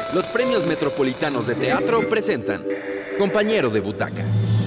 Los premios metropolitanos de teatro presentan Compañero de Butaca.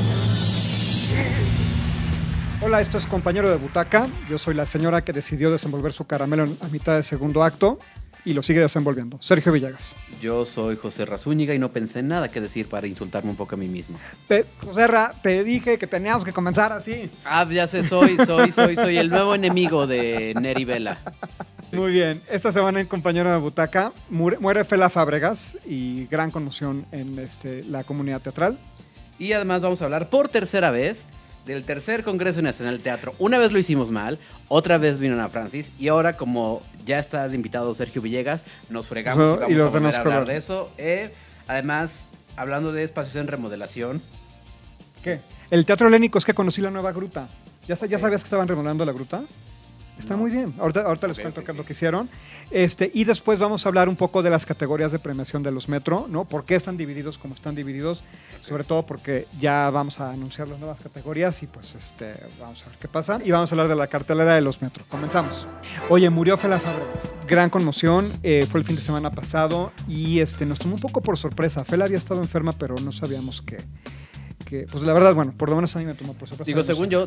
Hola, esto es Compañero de Butaca. Yo soy la señora que decidió desenvolver su caramelo a mitad del segundo acto y lo sigue desenvolviendo. Sergio Villegas. Yo soy José Razúñiga y no pensé en nada que decir para insultarme un poco a mí mismo. José Ra, te dije que teníamos que comenzar así. Ah, ya sé, soy el nuevo enemigo de Neri Vela. Muy bien, esta semana en Compañero de Butaca muere Fela Fábregas y gran conmoción en la comunidad teatral. Y además vamos a hablar por tercera vez del tercer Congreso Nacional de Teatro. Una vez lo hicimos mal, otra vez vino Ana Francis y ahora como ya está de invitado Sergio Villegas, nos fregamos y vamos a volver a hablar de eso. Además, hablando de espacios en remodelación. ¿Qué? El Teatro Helénico, es que conocí la nueva gruta. ¿Ya sabías que estaban remodelando la gruta? Está muy bien. Ahorita les cuento qué es lo que hicieron. Y después vamos a hablar un poco de las categorías de premiación de los Metro, ¿no? ¿Por qué están divididos como están divididos? Sobre todo porque ya vamos a anunciar las nuevas categorías y pues vamos a ver qué pasa. Y vamos a hablar de la cartelera de los Metro. Comenzamos. Oye, murió Fela Fábregas. Gran conmoción. Fue el fin de semana pasado y nos tomó un poco por sorpresa. Fela había estado enferma, pero no sabíamos que pues la verdad, bueno, por lo menos a mí me tomó por sorpresa. Según yo,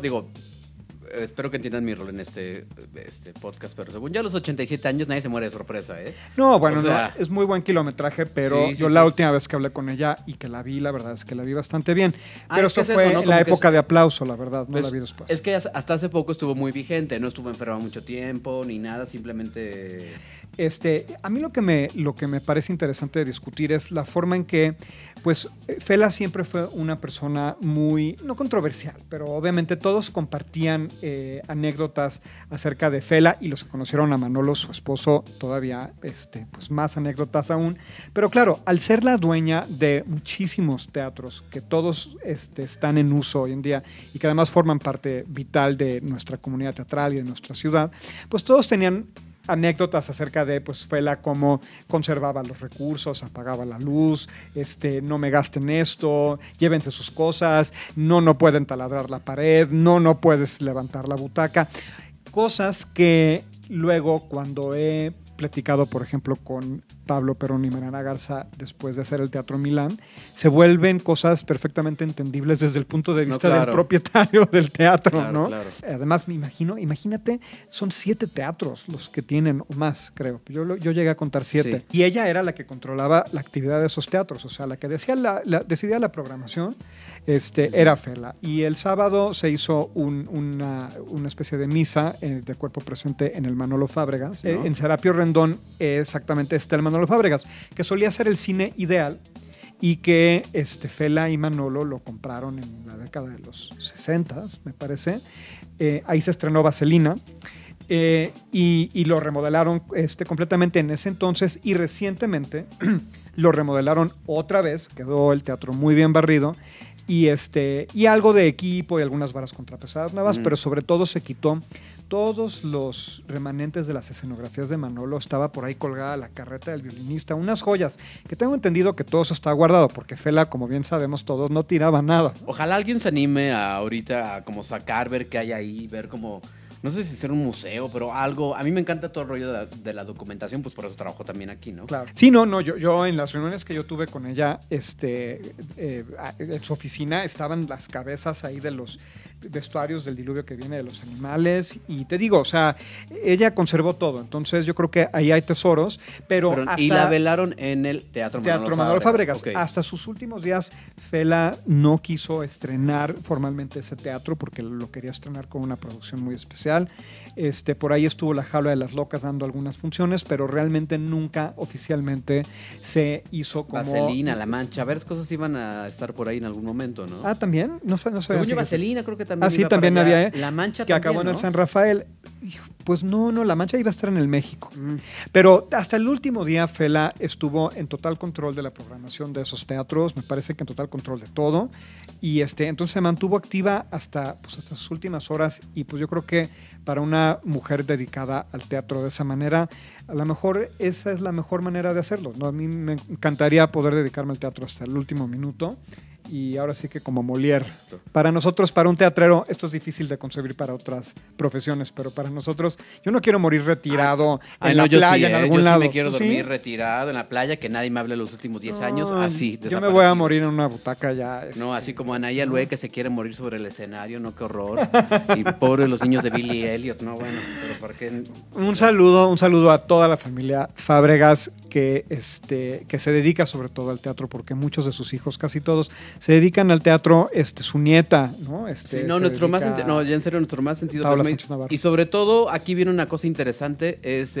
espero que entiendan mi rol en este podcast, pero según yo a los 87 años nadie se muere de sorpresa, ¿eh? No, bueno, no, es muy buen kilometraje, pero la última vez que hablé con ella y que la vi, la verdad es que la vi bastante bien. Pero esto fue en la época de aplauso, la verdad, no la vi después. Es que hasta hace poco estuvo muy vigente, no estuvo enferma mucho tiempo ni nada, simplemente... A mí lo que me parece interesante de discutir es la forma en que, pues, Fela siempre fue una persona muy, no controversial, pero obviamente todos compartían anécdotas acerca de Fela y los que conocieron a Manolo, su esposo, todavía, pues, más anécdotas aún. Pero claro, al ser la dueña de muchísimos teatros que todos están en uso hoy en día y que además forman parte vital de nuestra comunidad teatral y de nuestra ciudad, pues todos tenían anécdotas acerca de pues Fela cómo conservaba los recursos, apagaba la luz, no me gasten esto, llévense sus cosas, no pueden taladrar la pared, no puedes levantar la butaca. Cosas que luego cuando he platicado, por ejemplo, con Pablo Perón y Mariana Garza después de hacer el Teatro Milán, se vuelven cosas perfectamente entendibles desde el punto de vista del propietario del teatro, claro, ¿no? Claro. Además, imagínate, son 7 teatros los que tienen, o más, creo. Yo llegué a contar 7. Sí. Y ella era la que controlaba la actividad de esos teatros, o sea, la que decidía la programación, era Fela. Y el sábado se hizo una especie de misa de cuerpo presente en el Manolo Fábregas. ¿No? En Serapio Rendón, exactamente, está el Manolo Fábregas, que solía ser el cine ideal y que Fela y Manolo lo compraron en la década de los 60, me parece. Ahí se estrenó Vaselina y lo remodelaron completamente en ese entonces y recientemente lo remodelaron otra vez, quedó el teatro muy bien barrido y algo de equipo y algunas varas contrapesadas nuevas, pero sobre todo se quitó todos los remanentes de las escenografías de Manolo. Estaba por ahí colgada la carreta del violinista, unas joyas que tengo entendido que todo eso está guardado porque Fela, como bien sabemos todos, no tiraba nada. Ojalá alguien se anime ahorita a como sacar, ver qué hay ahí, ver como... No sé si ser un museo, pero algo... A mí me encanta todo el rollo de la documentación, pues por eso trabajo también aquí, ¿no? Claro. Sí, yo en las reuniones que yo tuve con ella, en su oficina estaban las cabezas ahí de los vestuarios del diluvio que viene de los animales y te digo, o sea, ella conservó todo, entonces yo creo que ahí hay tesoros, pero hasta... Y la velaron en el Teatro Manolo Fábregas. Okay. Hasta sus últimos días, Fela no quiso estrenar formalmente ese teatro porque lo quería estrenar con una producción muy especial. Por ahí estuvo la Jaula de las Locas dando algunas funciones, pero realmente nunca oficialmente se hizo como... Vaselina, La Mancha, a ver, cosas iban a estar por ahí en algún momento, ¿no? Ah, ¿también? No sé. Según yo, Vaselina creo que también sí, también había, La Mancha que también, acabó en el ¿no? San Rafael. Pues no, La Mancha iba a estar en el México. Pero hasta el último día Fela estuvo en total control de la programación de esos teatros, me parece que en total control de todo. Y entonces se mantuvo activa hasta sus últimas horas y pues yo creo que para una mujer dedicada al teatro de esa manera, a lo mejor esa es la mejor manera de hacerlo, ¿no? A mí me encantaría poder dedicarme al teatro hasta el último minuto y ahora sí que como Molière. Para nosotros, para un teatrero, esto es difícil de concebir para otras profesiones, pero para nosotros, yo no quiero morir retirado en la playa, en algún lado. Yo sí me quiero ¿Tú dormir sí? retirado en la playa, que nadie me hable los últimos 10 años, No, así. yo me voy a morir en una butaca ya. No, así como Anaya Lue, que se quiere morir sobre el escenario, no, qué horror. Y pobres los niños de Billy Elliot, no, bueno, pero ¿por qué? Un saludo a toda la familia Fábregas que se dedica sobre todo al teatro, porque muchos de sus hijos, casi todos, se dedican al teatro. Su nieta, ¿no? Sí, no, nuestro más ya en serio, nuestro más sentido Paula pésame. Sánchez Navarro. Y sobre todo, aquí viene una cosa interesante, es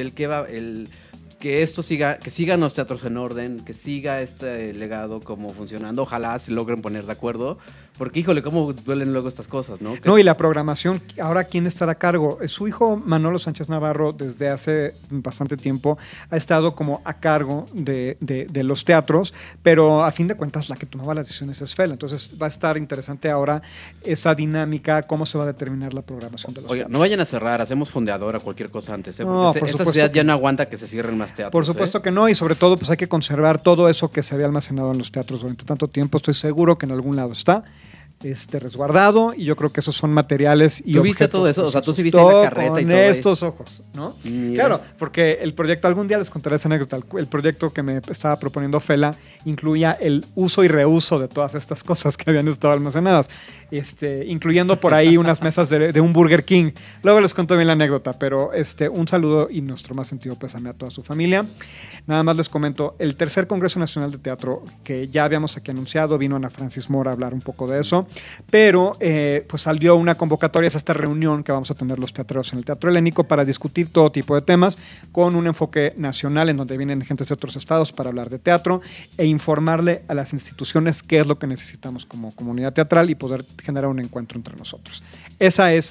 que esto siga, que sigan los teatros en orden, que siga este legado como funcionando. Ojalá se logren poner de acuerdo, porque híjole, cómo duelen luego estas cosas, ¿no? No, y la programación, ahora ¿quién estará a cargo? Su hijo Manolo Sánchez Navarro, desde hace bastante tiempo, ha estado como a cargo de los teatros, pero a fin de cuentas la que tomaba las decisiones es Fela. Entonces va a estar interesante ahora esa dinámica, cómo se va a determinar la programación de los teatros. No vayan a cerrar, hacemos fondeadora, cualquier cosa antes, ¿eh? No, Porque por esta supuesto sociedad que ya no aguanta que se cierren más teatros. Por supuesto que no, y sobre todo pues hay que conservar todo eso que se había almacenado en los teatros durante tanto tiempo. Estoy seguro que en algún lado está resguardado, y yo creo que esos son materiales y ¿Tú viste objetos todo eso? O sea, tú sí viste todo la carreta y con todo ahí. estos ojos, ¿no? Mira. Claro, porque el proyecto, algún día les contaré esa anécdota, el proyecto que me estaba proponiendo Fela incluía el uso y reuso de todas estas cosas que habían estado almacenadas, incluyendo por ahí unas mesas de un Burger King. Luego les cuento bien la anécdota, pero un saludo y nuestro más sentido pésame a toda su familia. Nada más les comento, el tercer Congreso Nacional de Teatro, que ya habíamos aquí anunciado, vino Ana Francis Mora a hablar un poco de eso, pero pues salió una convocatoria, es esta reunión que vamos a tener los teatreros en el Teatro Helénico para discutir todo tipo de temas, con un enfoque nacional en donde vienen gentes de otros estados para hablar de teatro e informarle a las instituciones qué es lo que necesitamos como comunidad teatral y poder generar un encuentro entre nosotros. Esa es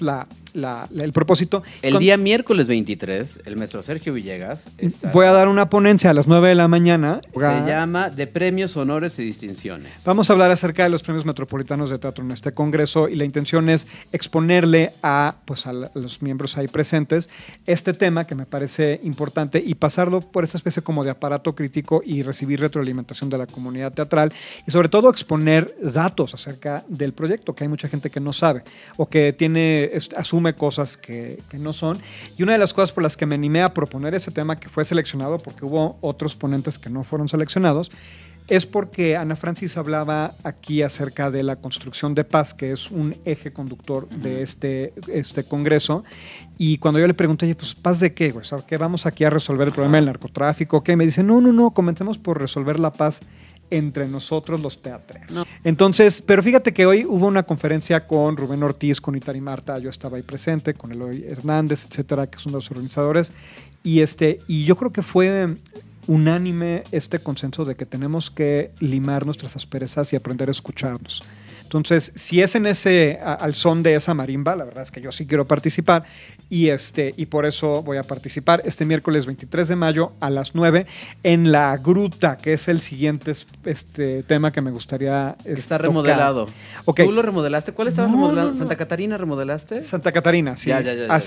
el propósito. El día miércoles 23, el maestro Sergio Villegas voy a dar una ponencia a las 9 de la mañana. Se llama De Premios, Honores y Distinciones. Vamos a hablar acerca de los premios metropolitanos de teatro en este congreso, y la intención es exponerle a los miembros ahí presentes este tema que me parece importante y pasarlo por esa especie como de aparato crítico y recibir retroalimentación de la comunidad teatral, y sobre todo exponer datos acerca del proyecto, que hay mucha gente que no sabe o que asume cosas que no son. Y una de las cosas por las que me animé a proponer ese tema, que fue seleccionado porque hubo otros ponentes que no fueron seleccionados, es porque Ana Francis hablaba aquí acerca de la construcción de paz, que es un eje conductor de este congreso. Y cuando yo le pregunté, oye, pues ¿paz de qué, güey? O sea, ¿qué vamos aquí a resolver el problema del narcotráfico? ¿Qué? Me dice, no, comencemos por resolver la paz entre nosotros los teatreros. No. Entonces, pero fíjate que hoy hubo una conferencia con Rubén Ortiz, con Itari Marta, yo estaba ahí presente, con Eloy Hernández, etcétera, que son los organizadores, y yo creo que fue unánime este consenso de que tenemos que limar nuestras asperezas y aprender a escucharnos. Entonces, si es al son de esa marimba, la verdad es que yo sí quiero participar, y por eso voy a participar este miércoles 23 de mayo a las 9 en La Gruta, que es el siguiente tema que me gustaría Está remodelado. Okay. ¿Tú lo remodelaste? ¿Cuál estabas remodelando? No. ¿Santa Catarina remodelaste? Santa Catarina, sí. Ya.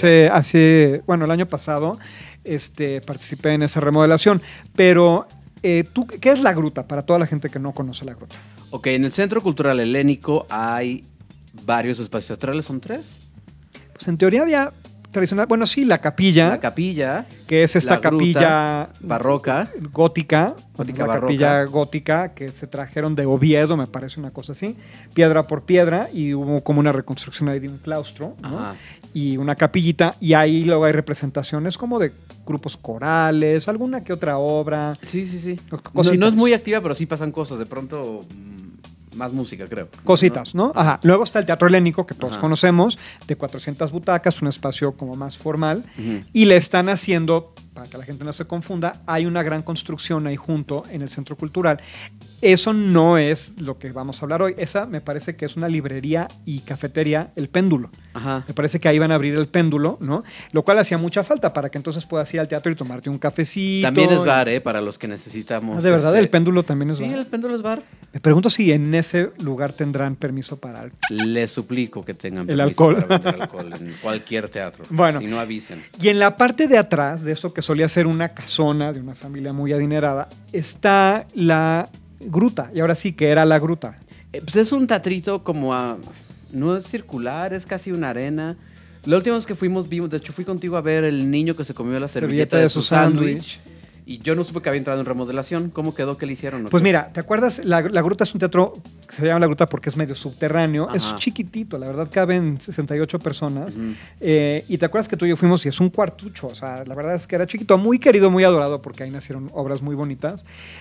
El año pasado participé en esa remodelación, pero ¿qué es La Gruta para toda la gente que no conoce La Gruta? Ok, en el Centro Cultural Helénico hay varios espacios teatrales, ¿son 3? Pues en teoría había tradicional, bueno, sí, la capilla. La capilla. Que es esta capilla barroca. Gótica. Gótica la barroca. Capilla gótica que se trajeron de Oviedo, me parece una cosa así, piedra por piedra, y hubo como una reconstrucción ahí de un claustro, ¿no? Y una capillita, y ahí luego hay representaciones como de grupos corales, alguna que otra obra. Sí. No es muy activa, pero sí pasan cosas. De pronto, más música, creo. Cositas, ¿no? Ajá. Luego está el Teatro Helénico, que todos conocemos, de 400 butacas, un espacio como más formal. Y le están haciendo, para que la gente no se confunda, hay una gran construcción ahí junto en el Centro Cultural. Eso no es lo que vamos a hablar hoy. Esa me parece que es una librería y cafetería, El Péndulo. Ajá. Me parece que ahí van a abrir El Péndulo, ¿no? Lo cual hacía mucha falta para que entonces puedas ir al teatro y tomarte un cafecito. También es bar, para los que necesitamos. De verdad, El Péndulo también es bar. Sí, El Péndulo es bar. Me pregunto si en ese lugar tendrán permiso para alcohol. Les suplico que tengan el permiso alcohol. para vender alcohol en cualquier teatro. Bueno. Si no avisen. Y en la parte de atrás de eso que solía ser una casona de una familia muy adinerada, está la Gruta. Y ahora sí, que era La Gruta. Pues es un teatrito no es circular, es casi una arena. La última vez que fuimos, de hecho fui contigo a ver El niño que se comió la servilleta de su sándwich. Y yo no supe que había entrado en remodelación. ¿Cómo quedó? ¿Qué le hicieron? Pues mira, ¿te acuerdas? La Gruta es un teatro que se llama La Gruta porque es medio subterráneo. Ajá. Es chiquitito, la verdad caben 68 personas. Y te acuerdas que tú y yo fuimos y es un cuartucho. O sea, la verdad es que era chiquito, muy querido, muy adorado porque ahí nacieron obras muy bonitas.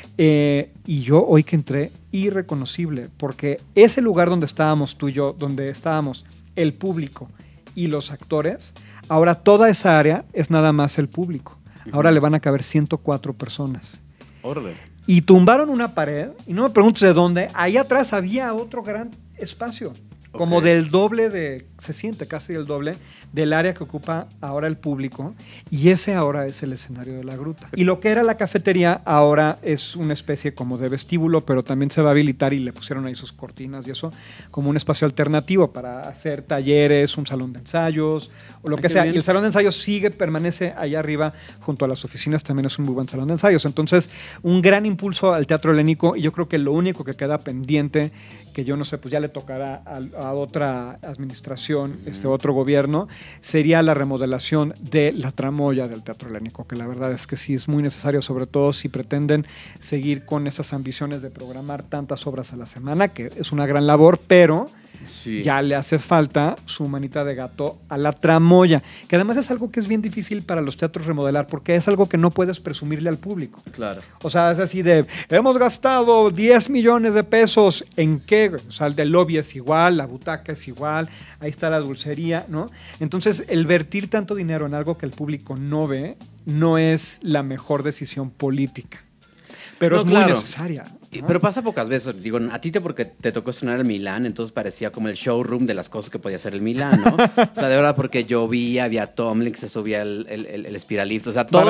Y yo hoy que entré, irreconocible, porque ese lugar donde estábamos tú y yo, donde estábamos el público y los actores, ahora toda esa área es nada más el público. Ahora le van a caber 104 personas. Órale. Y tumbaron una pared, y no me preguntes de dónde, ahí atrás había otro gran espacio, como del doble se siente casi el doble del área que ocupa ahora el público, y ese ahora es el escenario de la Gruta. Y lo que era la cafetería ahora es una especie como de vestíbulo, pero también se va a habilitar y le pusieron ahí sus cortinas y eso, como un espacio alternativo para hacer talleres, un salón de ensayos, o lo que sea. Bien. Y el salón de ensayos permanece allá arriba junto a las oficinas, también es un muy buen salón de ensayos. Entonces, un gran impulso al teatro helénico, y yo creo que lo único que queda pendiente, que yo no sé, pues ya le tocará a otra administración, otro gobierno, sería la remodelación de la tramoya del teatro helénico, que la verdad es que sí es muy necesario, sobre todo si pretenden seguir con esas ambiciones de programar tantas obras a la semana, que es una gran labor, pero sí, ya le hace falta su manita de gato a la tramoya, que además es algo que es bien difícil para los teatros remodelar, porque es algo que no puedes presumirle al público. Claro. O sea, es así de, hemos gastado 10 millones de pesos, ¿en qué? O sea, el del lobby es igual, la butaca es igual, ahí está la dulcería, ¿no? Entonces, el vertir tanto dinero en algo que el público no ve, no es la mejor decisión política. Pero no, es muy necesaria. ¿No? Pero pasa pocas veces. Digo, a ti porque te tocó estrenar el Milán, entonces parecía como el showroom de las cosas que podía hacer el Milán, ¿no? O sea, de verdad, porque llovía, había tumbling, se subía el espiralista. O sea, todo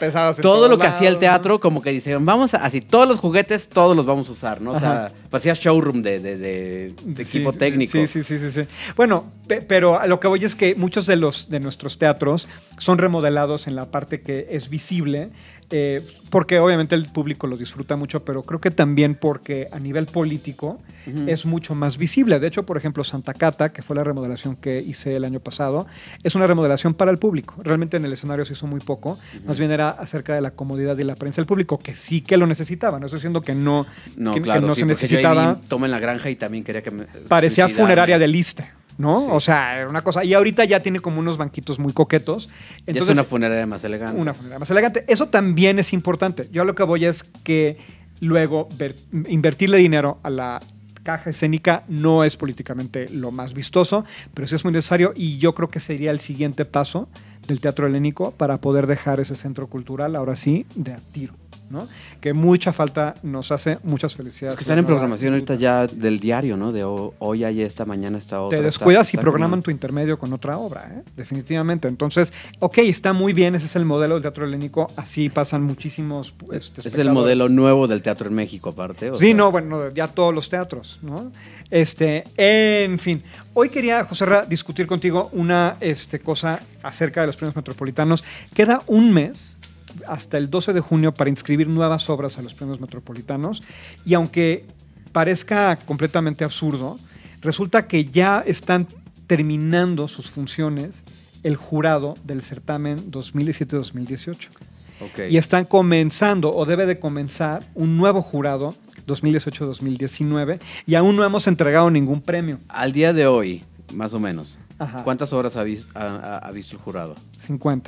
lo que hacía el teatro, como que dijeron, vamos a, así, todos los juguetes, todos los vamos a usar, ¿no? O sea, parecía showroom de equipo técnico. Sí. Bueno, pero a lo que voy es que muchos de nuestros teatros son remodelados en la parte que es visible, porque obviamente el público lo disfruta mucho, pero creo que también porque a nivel político es mucho más visible. De hecho, por ejemplo, Santa Cata, que fue la remodelación que hice el año pasado, es una remodelación para el público. Realmente en el escenario se hizo muy poco, más bien era acerca de la comodidad y la apariencia del público, que sí que lo necesitaba. No estoy diciendo que no se necesitaba. Toma en la granja y también quería que me parecía funeraria de Liste, ¿no? Sí. O sea, era una cosa. Y ahorita ya tiene como unos banquitos muy coquetos. Entonces, es una funeraria más elegante. Una funeraria más elegante. Eso también es importante. Yo a lo que voy es que luego invertirle dinero a la caja escénica no es políticamente lo más vistoso, pero sí es muy necesario, y yo creo que sería el siguiente paso del teatro helénico para poder dejar ese centro cultural, ahora sí, de a tiro, ¿no? Que mucha falta nos hace. Muchas felicidades. Es que están en programación ahorita ya del diario, ¿no? De hoy hay esta, mañana está otra. Te descuidas y programan tu intermedio con otra obra, definitivamente. Entonces, está muy bien, ese es el modelo del teatro helénico, así pasan muchísimos es el modelo nuevo del teatro en México, aparte. Ya todos los teatros, ¿no? En fin, hoy quería, José Ra, discutir contigo una cosa acerca de los premios metropolitanos. Queda un mes hasta el 12 de junio para inscribir nuevas obras a los premios metropolitanos, y aunque parezca completamente absurdo, resulta que ya están terminando sus funciones el jurado del certamen 2017-2018. Y están comenzando, o debe de comenzar, un nuevo jurado 2018-2019, y aún no hemos entregado ningún premio. Al día de hoy, más o menos, ¿cuántas obras ha visto el jurado? 50.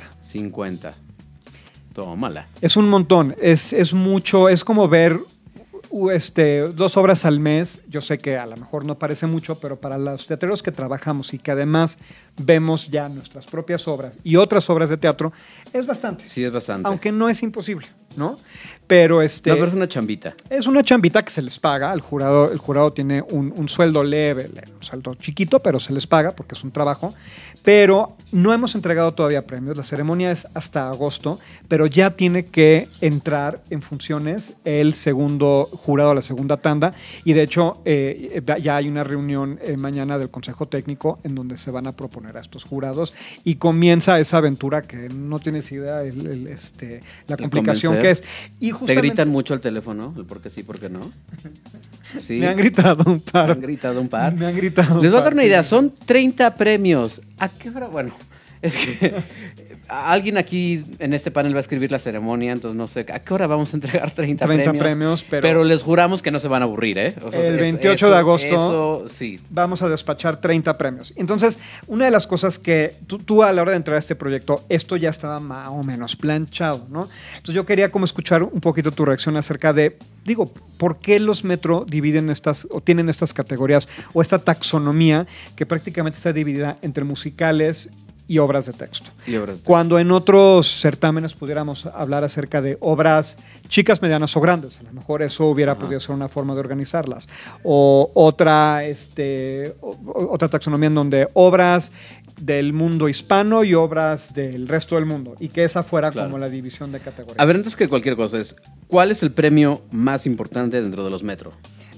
Tómala. Es un montón, es mucho, es como ver 2 obras al mes. Yo sé que a lo mejor no parece mucho, pero para los teatreros que trabajamos y que además vemos ya nuestras propias obras y otras obras de teatro, es bastante. Sí, es bastante. Aunque no es imposible, ¿no? Pero pero es una chambita. Es una chambita que se les paga. El jurado tiene un sueldo leve, un sueldo chiquito, pero se les paga porque es un trabajo. Pero no hemos entregado todavía premios. La ceremonia es hasta agosto, pero ya tiene que entrar en funciones el segundo jurado, la segunda tanda. Y de hecho, ya hay una reunión mañana del Consejo Técnico en donde se van a proponer a estos jurados, y comienza esa aventura que no tienes idea, la complicación qué es. Y ¿Te justamente, gritan mucho al teléfono? ¿El por qué sí, por qué no? Sí. me han gritado un ¿Te par. han gritado un par? Me han gritado Les voy a un dar par, una sí. idea. Son 30 premios. ¿A qué hora? Bueno, es que alguien aquí en este panel va a escribir la ceremonia, entonces no sé a qué hora vamos a entregar 30 premios, pero les juramos que no se van a aburrir, ¿eh? O sea, el 28 de agosto Eso, sí. vamos a despachar 30 premios. Entonces, una de las cosas que tú a la hora de entrar a este proyecto, esto ya estaba más o menos planchado, ¿no? Entonces yo quería como escuchar un poquito tu reacción acerca de, digo, ¿por qué los Metro dividen estas o tienen estas categorías o esta taxonomía que prácticamente está dividida entre musicales y obras de texto? Cuando en otros certámenes pudiéramos hablar acerca de obras chicas, medianas o grandes, a lo mejor eso hubiera podido ser una forma de organizarlas. O otra taxonomía en donde obras del mundo hispano y obras del resto del mundo, y que esa fuera como la división de categorías. A ver, antes que cualquier cosa, ¿cuál es el premio más importante dentro de los Metro?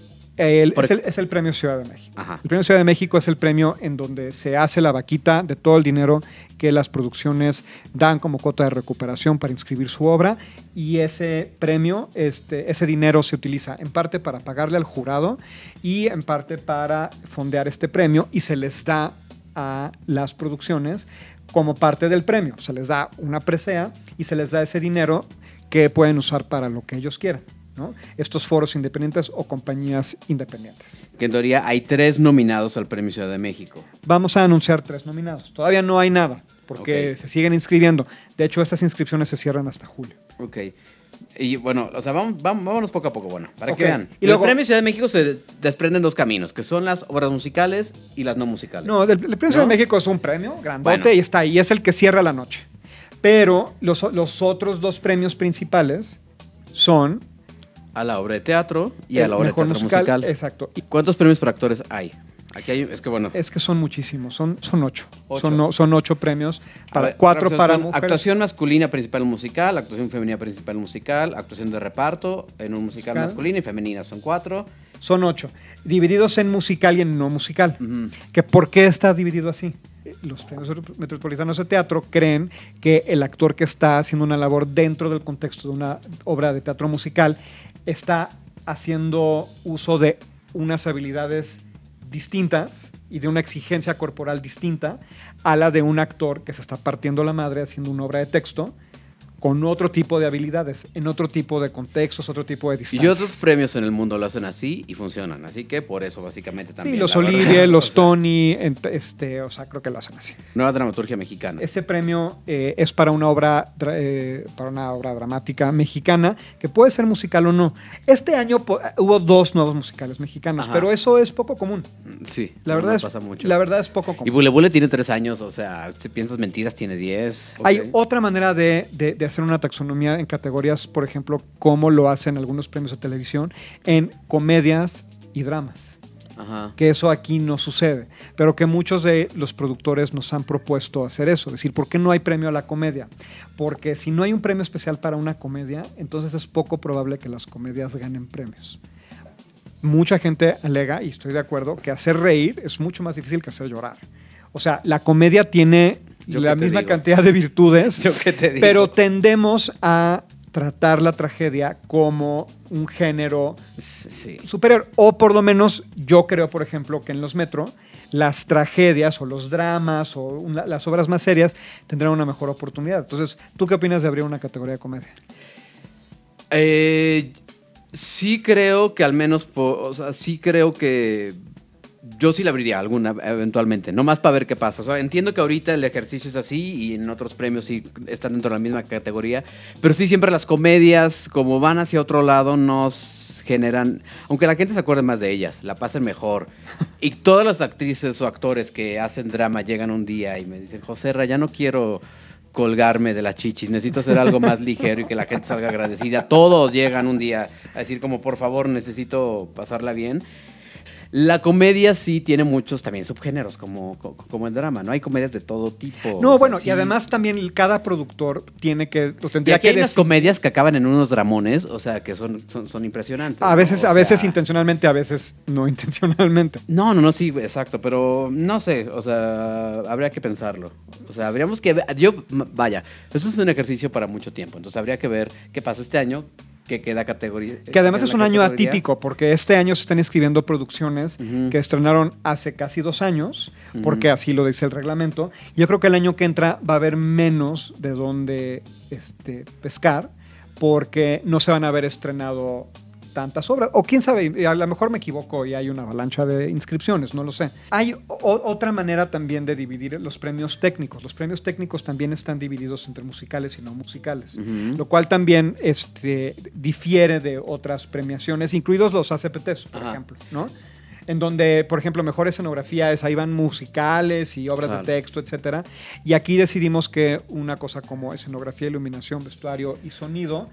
Es el premio Ciudad de México. Ajá. El premio Ciudad de México es el premio en donde se hace la vaquita de todo el dinero que las producciones dan como cuota de recuperación para inscribir su obra, y ese premio, ese dinero se utiliza en parte para pagarle al jurado y en parte para fondear este premio, y se les da a las producciones como parte del premio. Se les da una presea y se les da ese dinero que pueden usar para lo que ellos quieran, ¿no? Estos foros independientes o compañías independientes. Que en teoría hay 3 nominados al Premio Ciudad de México. Vamos a anunciar 3 nominados. Todavía no hay nada, porque se siguen inscribiendo. De hecho, estas inscripciones se cierran hasta julio. Ok. Y bueno, o sea, vámonos poco a poco, bueno, para que vean. Y Y luego, el Premio Ciudad de México se desprenden 2 caminos, que son las obras musicales y las no musicales. No, el Premio Ciudad de México es un premio grandote, Bueno. y está ahí, es el que cierra la noche. Pero los otros 2 premios principales son A la obra de teatro y a la obra de mejor teatro musical. Exacto. Y ¿Cuántos premios por actores hay? Aquí hay, es que bueno. es que son muchísimos, son 8. Ocho. Son 8 premios, A ver, 4 para son mujeres. actuación masculina principal musical, actuación femenina principal musical, actuación de reparto en un musical masculino y femenina, son 4. Son 8, divididos en musical y en no musical. Ujú. ¿Que ¿Por qué está dividido así? Los premios metropolitanos de teatro creen que el actor que está haciendo una labor dentro del contexto de una obra de teatro musical está haciendo uso de unas habilidades distintas y de una exigencia corporal distinta a la de un actor que se está partiendo la madre haciendo una obra de texto con otro tipo de habilidades, en otro tipo de contextos, otro tipo de Y distancias. otros premios en el mundo lo hacen así y funcionan. Así que por eso básicamente también. Sí, los la verdad, Olivier, los o sea, Tony, o sea, creo que lo hacen así. Nueva dramaturgia mexicana. Ese premio es para una obra dramática mexicana, que puede ser musical o no. Este año hubo 2 nuevos musicales mexicanos, Ajá. pero eso es poco común. Sí, La no verdad nos es, pasa mucho. la verdad es poco Y común. Bule Bule tiene 3 años, o sea, si piensas mentiras tiene 10. Hay ok. otra manera de hacer una taxonomía en categorías, por ejemplo, como lo hacen algunos premios de televisión, en comedias y dramas. Ajá. Que eso aquí no sucede, pero que muchos de los productores nos han propuesto hacer eso, decir, ¿por qué no hay premio a la comedia? Porque si no hay un premio especial para una comedia, entonces es poco probable que las comedias ganen premios. Mucha gente alega, y estoy de acuerdo, que hacer reír es mucho más difícil que hacer llorar. O sea, la comedia tiene ¿Yo la qué te misma digo? cantidad de virtudes, ¿Yo qué te digo? pero tendemos a tratar la tragedia como un género Sí. superior. O por lo menos yo creo, por ejemplo, que en los Metro las tragedias o los dramas o las obras más serias tendrán una mejor oportunidad. Entonces, ¿tú qué opinas de abrir una categoría de comedia? Sí creo que al menos, o sea, sí creo que yo sí le abriría alguna eventualmente, no más para ver qué pasa. O sea, entiendo que ahorita el ejercicio es así y en otros premios sí están dentro de la misma categoría, pero sí siempre las comedias, como van hacia otro lado, nos generan, aunque la gente se acuerde más de ellas, la pasen mejor. Y todas las actrices o actores que hacen drama llegan un día y me dicen, Joserra, ya no quiero colgarme de las chichis, necesito hacer algo más ligero y que la gente salga agradecida. Todos llegan un día a decir como, por favor, necesito pasarla bien. La comedia sí tiene muchos también subgéneros, como el drama, ¿no? Hay comedias de todo tipo. No, o sea, bueno, sí. y además también cada productor tiene que, o Y tendría aquí que hay unas comedias que acaban en unos dramones, o sea, que son impresionantes. a ¿no? veces, O a veces sea, intencionalmente, a veces no intencionalmente. No, sí, exacto, pero no sé, o sea, habría que pensarlo. O sea, habríamos que ver, vaya, eso es un ejercicio para mucho tiempo, entonces habría que ver qué pasa este año, que queda categoría. Que además en es la un año categoría. atípico, porque este año se están escribiendo producciones Ujú. que estrenaron hace casi 2 años, Ujú. porque así lo dice el reglamento. Yo creo que el año que entra va a haber menos de dónde pescar, porque no se van a haber estrenado tantas obras. O quién sabe, a lo mejor me equivoco y hay una avalancha de inscripciones, no lo sé. Hay otra manera también de dividir los premios técnicos. Los premios técnicos también están divididos entre musicales y no musicales, Ujú. lo cual también difiere de otras premiaciones, incluidos los ACPTs, por Ajá. ejemplo, ¿no? En donde, por ejemplo, mejor escenografía ahí van musicales y obras Claro. de texto, etcétera. Y aquí decidimos que una cosa como escenografía, iluminación, vestuario y sonido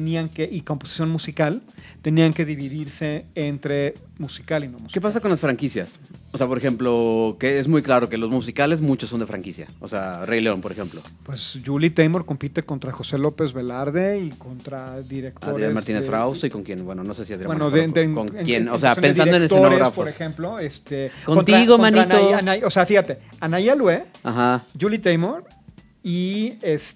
y composición musical tenían que dividirse entre musical y no musical. ¿Qué pasa con las franquicias? O sea, por ejemplo, que es muy claro que los musicales muchos son de franquicia. O sea, Rey León, por ejemplo. Pues Julie Taymor compite contra José López Velarde y contra directores. Adrián Martínez de- Frausto y con quién, bueno, no sé si Adrián Bueno, Martínez, de- con en- quién, en o sea, cuestión de pensando en directores, escenógrafos. por ejemplo, Contigo, manito. O sea, fíjate, Anaya Lué, Ajá. Julie Taymor y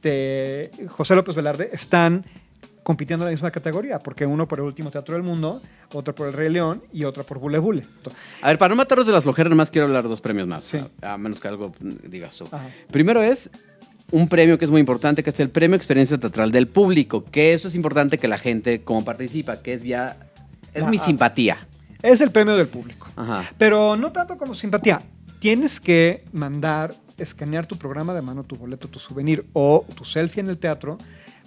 José López Velarde están compitiendo en la misma categoría, porque uno por el último teatro del mundo, otro por el Rey León y otro por Bule Bule. A ver, para no matarlos de las flojeras, nomás quiero hablar de 2 premios más. Sí. A menos que algo digas tú. Ajá. Primero es un premio que es muy importante, que es el Premio Experiencia Teatral del Público, que eso es importante que la gente como participa, que es mi simpatía. Es el premio del público. Ajá. Pero no tanto como simpatía. Tienes que escanear tu programa de mano, tu boleto, tu souvenir o tu selfie en el teatro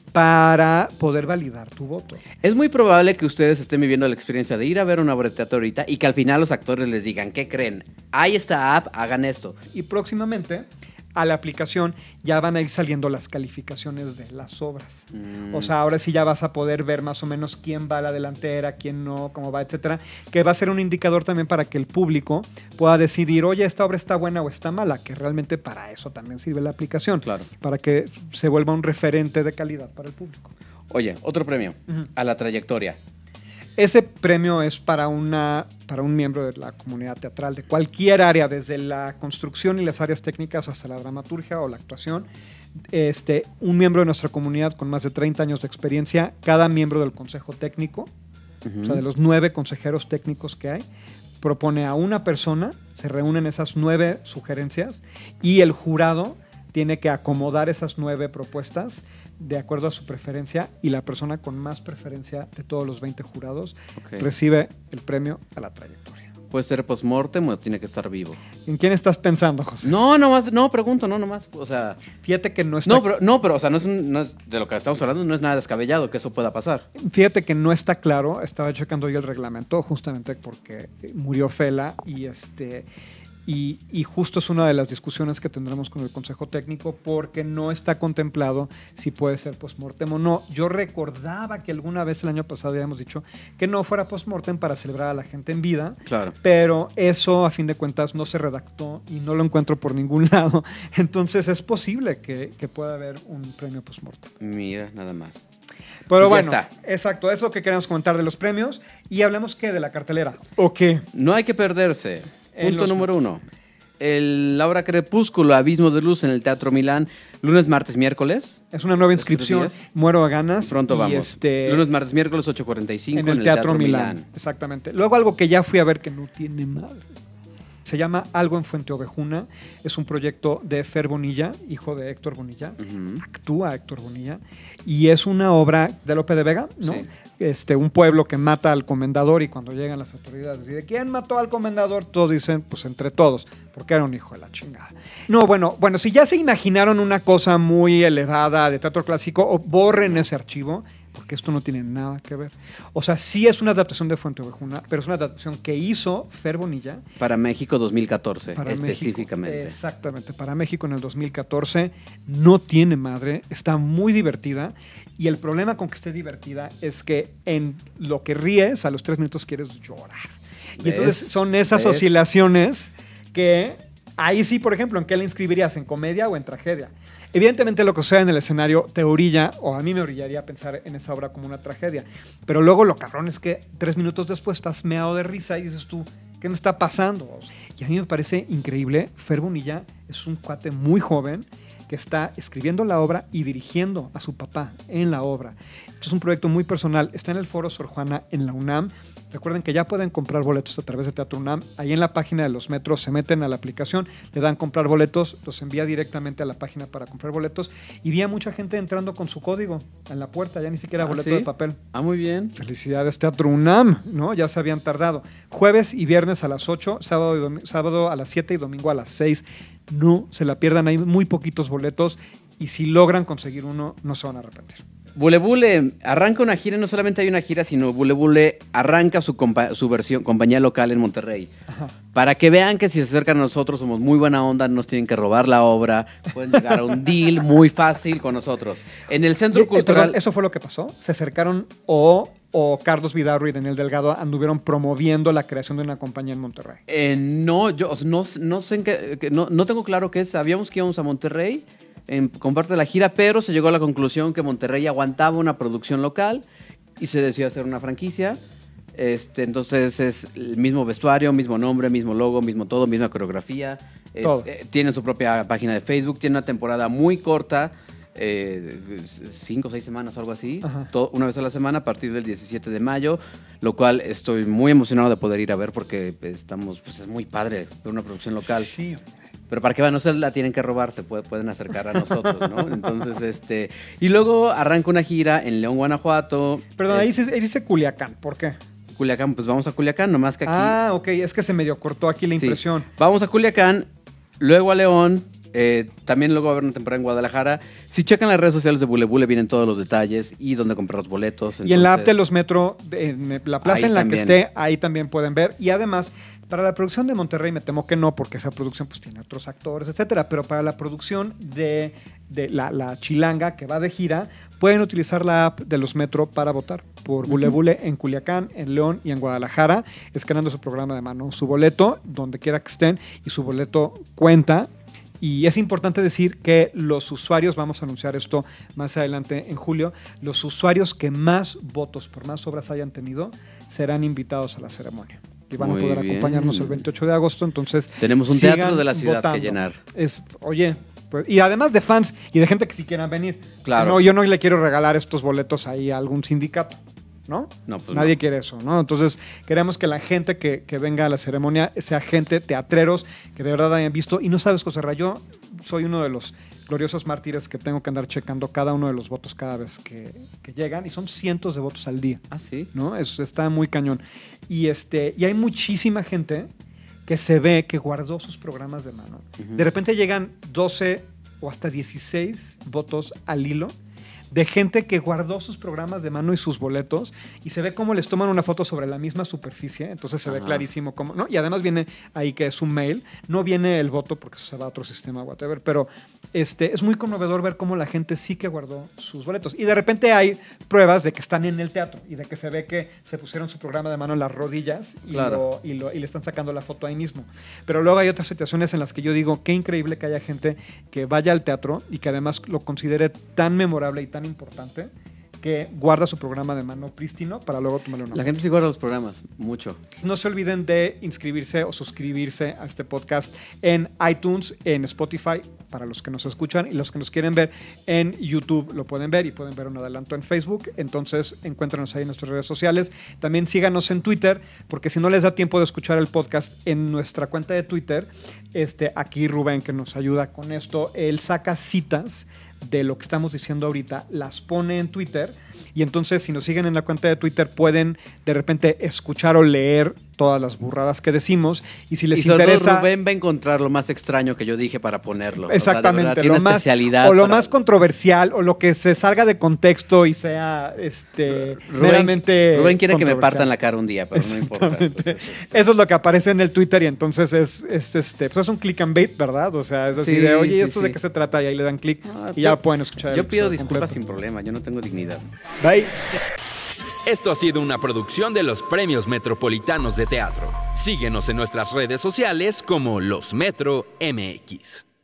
para poder validar tu voto. Es muy probable que ustedes estén viviendo la experiencia de ir a ver una obra de teatro ahorita y que al final los actores les digan, ¿qué creen? Hay esta app, hagan esto. Y próximamente a la aplicación ya van a ir saliendo las calificaciones de las obras. O sea, ahora sí ya vas a poder ver más o menos quién va a la delantera, quién no, cómo va, etcétera, que va a ser un indicador también para que el público pueda decidir, oye, esta obra está buena o está mala, que realmente para eso también sirve la aplicación, Claro. para que se vuelva un referente de calidad para el público. Oye, otro premio, Ujú. a la trayectoria. Ese premio es para un miembro de la comunidad teatral de cualquier área, desde la construcción y las áreas técnicas hasta la dramaturgia o la actuación. Un miembro de nuestra comunidad con más de 30 años de experiencia, cada miembro del consejo técnico, Ujú. o sea, de los 9 consejeros técnicos que hay, propone a una persona, se reúnen esas 9 sugerencias y el jurado tiene que acomodar esas 9 propuestas de acuerdo a su preferencia y la persona con más preferencia de todos los 20 jurados Ok. recibe el premio a la trayectoria. ¿Puede ser post-mortem o tiene que estar vivo? ¿En quién estás pensando, José? Pregunto, nomás. O sea, Fíjate que no está, pero, o sea, no es de lo que estamos hablando, no es nada descabellado que eso pueda pasar. fíjate que no está claro. Estaba checando yo el reglamento justamente porque murió Fela y justo es una de las discusiones que tendremos con el Consejo Técnico porque no está contemplado si puede ser postmortem o no. Yo recordaba que alguna vez el año pasado habíamos dicho que no fuera postmortem para celebrar a la gente en vida, Claro. pero eso a fin de cuentas no se redactó y no lo encuentro por ningún lado. Entonces es posible que pueda haber un premio postmortem. Mira, nada más. Pero Ya bueno, está. exacto, es lo que queremos comentar de los premios y hablemos ¿qué? De la cartelera. ¿O qué? No hay que perderse. En Punto los- número 1. La obra Crepúsculo, Abismo de Luz en el Teatro Milán, lunes, martes, miércoles. Es una nueva ¿Estos inscripción. días? Muero a ganas. Pronto y vamos. Lunes, martes, miércoles, 8:45 en el Teatro Milán. Exactamente. Luego algo que ya fui a ver que no tiene madre. Se llama Algo en Fuente Ovejuna. Es un proyecto de Fer Bonilla, hijo de Héctor Bonilla. Ujú. Actúa Héctor Bonilla. Y es una obra de Lope de Vega, ¿no? Sí. Un pueblo que mata al comendador y cuando llegan las autoridades y de quién mató al comendador, todos dicen, pues entre todos, porque era un hijo de la chingada. No, bueno, si ya se imaginaron una cosa muy elevada de teatro clásico, borren ese archivo, porque esto no tiene nada que ver. O sea, sí es una adaptación de Fuente Ovejuna, pero es una adaptación que hizo Fer Bonilla Para México 2014, para específicamente. México. Exactamente, para México en el 2014. No tiene madre, está muy divertida. Y el problema con que esté divertida es que en lo que ríes, a los 3 minutos quieres llorar. Y entonces son esas oscilaciones que ahí sí, por ejemplo, ¿en qué la inscribirías? ¿En comedia o en tragedia? Evidentemente lo que sucede en el escenario te orilla, o a mí me orillaría a pensar en esa obra como una tragedia. Pero luego lo cabrón es que 3 minutos después estás meado de risa y dices tú, ¿qué me está pasando? Y a mí me parece increíble. Fer Bonilla es un cuate muy joven que está escribiendo la obra y dirigiendo a su papá en la obra. Esto es un proyecto muy personal. Está en el Foro Sor Juana en la UNAM. Recuerden que ya pueden comprar boletos a través de Teatro UNAM. Ahí en la página de los metros se meten a la aplicación, le dan comprar boletos, los envía directamente a la página para comprar boletos. Y vi a mucha gente entrando con su código en la puerta, ya ni siquiera boleto de papel. Muy bien. Felicidades Teatro UNAM, ¿no? Ya se habían tardado. Jueves y viernes a las 8, sábado a las 7 y domingo a las 6. No se la pierdan, hay muy poquitos boletos y si logran conseguir uno, no se van a arrepentir. Bule Bule arranca una gira, no solamente hay una gira, sino Bule Bule arranca su versión, compañía local en Monterrey. Ajá. Para que vean que si se acercan a nosotros somos muy buena onda, no nos tienen que robar la obra, pueden llegar a un deal muy fácil con nosotros. En el Centro Cultural... Perdón, ¿eso fue lo que pasó? ¿Se acercaron o Carlos Vidarro y Daniel Delgado anduvieron promoviendo la creación de una compañía en Monterrey? No, yo no sé en qué, no tengo claro qué es. Sabíamos que íbamos a Monterrey con parte de la gira, pero se llegó a la conclusión que Monterrey aguantaba una producción local y se decidió hacer una franquicia. Entonces es el mismo vestuario, mismo nombre, mismo logo, mismo todo, misma coreografía. Tienen su propia página de Facebook, tiene una temporada muy corta, 5 o 6 semanas o algo así, una vez a la semana a partir del 17 de mayo, lo cual estoy muy emocionado de poder ir a ver porque es muy padre ver una producción local. Sí. Pero para que no se la tienen que robar, se pueden acercar a nosotros, ¿no? Entonces, y luego arranca una gira en León, Guanajuato. Perdón, ahí dice Culiacán, ¿por qué? Culiacán, pues vamos a Culiacán, nomás que aquí... Ah, ok, es que se medio cortó aquí la impresión. Vamos a Culiacán, luego a León, también luego va a haber una temporada en Guadalajara. Si checan las redes sociales de Bule Bule, vienen todos los detalles y dónde comprar los boletos. Entonces, y en la app de los Metro, en la plaza en la que esté, ahí también pueden ver. Y además... Para la producción de Monterrey me temo que no, porque esa producción pues tiene otros actores, etcétera. Pero para la producción de la chilanga que va de gira, pueden utilizar la app de los Metro para votar por Bule Bule en Culiacán, en León y en Guadalajara, escaneando su programa de mano, su boleto, donde quiera que estén, y su boleto cuenta. Y es importante decir que los usuarios, vamos a anunciar esto más adelante en julio, los usuarios que más votos por más obras hayan tenido serán invitados a la ceremonia. Y van a poder acompañarnos el 28 de agosto, entonces tenemos un teatro de la ciudad votando. Que llenar. Pues, y además de fans y de gente que sí quieran venir. Claro. No, yo no le quiero regalar estos boletos ahí a algún sindicato, ¿no? No, pues nadie quiere eso, ¿no? Entonces queremos que la gente que venga a la ceremonia sea gente, teatreros, que de verdad hayan visto. Y no sabes, José Ra, yo soy uno de los gloriosos mártires que tengo que andar checando cada uno de los votos cada vez que llegan, y son cientos de votos al día. Ah, sí. ¿No? Eso está muy cañón. Y hay muchísima gente que se ve que guardó sus programas de mano. De repente llegan 12 o hasta 16 votos al hilo de gente que guardó sus programas de mano y sus boletos, y se ve cómo les toman una foto sobre la misma superficie, entonces se ve clarísimo cómo, ¿no? Y además viene ahí que es un mail, no viene el voto porque eso se va a otro sistema, whatever, pero es muy conmovedor ver cómo la gente sí que guardó sus boletos. Y de repente hay pruebas de que están en el teatro y de que se ve que se pusieron su programa de mano en las rodillas y, y le están sacando la foto ahí mismo. Pero luego hay otras situaciones en las que yo digo, qué increíble que haya gente que vaya al teatro y que además lo considere tan memorable y tan importante que guarda su programa de mano prístino para luego tomarle una foto. La gente sí guarda los programas, mucho. No se olviden de inscribirse o suscribirse a este podcast en iTunes, en Spotify, para los que nos escuchan, y los que nos quieren ver en YouTube lo pueden ver, y pueden ver un adelanto en Facebook. Entonces encuéntranos ahí en nuestras redes sociales. También síganos en Twitter, porque si no les da tiempo de escuchar el podcast en nuestra cuenta de Twitter, aquí Rubén, que nos ayuda con esto, él saca citas de lo que estamos diciendo ahorita, las pone en Twitter, y entonces si nos siguen en la cuenta de Twitter pueden de repente escuchar o leer todas las burradas que decimos, y si les interesa... Todo Rubén va a encontrar lo más extraño que yo dije para ponerlo. Exactamente. O sea, tiene especialidad. O lo más controversial, o lo que se salga de contexto y sea meramente Rubén quiere que me partan la cara un día, pero no importa. Pues eso es lo que aparece en el Twitter, y entonces pues es un click and bait, ¿verdad? O sea, es así de, oye, ¿esto de qué se trata? Y ahí le dan click y ya pueden escuchar. Yo pido disculpas sin problema, yo no tengo dignidad. Bye. Esto ha sido una producción de los Premios Metropolitanos de Teatro. Síguenos en nuestras redes sociales como Los Metro MX.